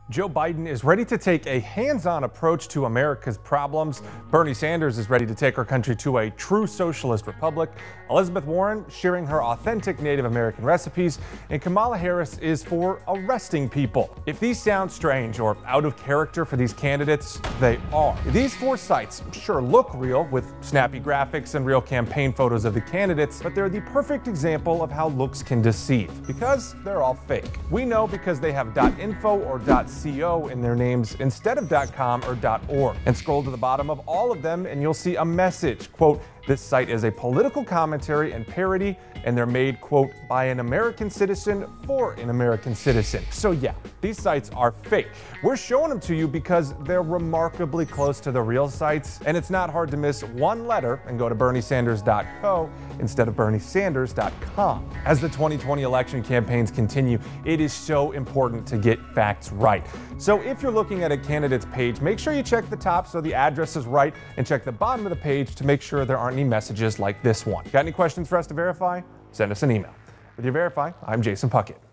Joe Biden is ready to take a hands-on approach to America's problems. Bernie Sanders is ready to take our country to a true socialist republic. Elizabeth Warren sharing her authentic Native American recipes. And Kamala Harris is for arresting people. If these sound strange or out of character for these candidates, they are. These four sites sure look real with snappy graphics and real campaign photos of the candidates, but they're the perfect example of how looks can deceive because they're all fake. We know because they have .info or .co in their names instead of .com or .org. And scroll to the bottom of all of them and you'll see a message, quote, "This site is a political commentary and parody, and they're made, quote, by an American citizen for an American citizen." So yeah, these sites are fake. We're showing them to you because they're remarkably close to the real sites, and it's not hard to miss one letter and go to berniesanders.co instead of berniesanders.com. As the 2020 election campaigns continue, it is so important to get facts right. So if you're looking at a candidate's page, make sure you check the top so the address is right, and check the bottom of the page to make sure there aren't any messages like this one. Got any questions for us to verify? Send us an email. With your Verify, I'm Jason Puckett.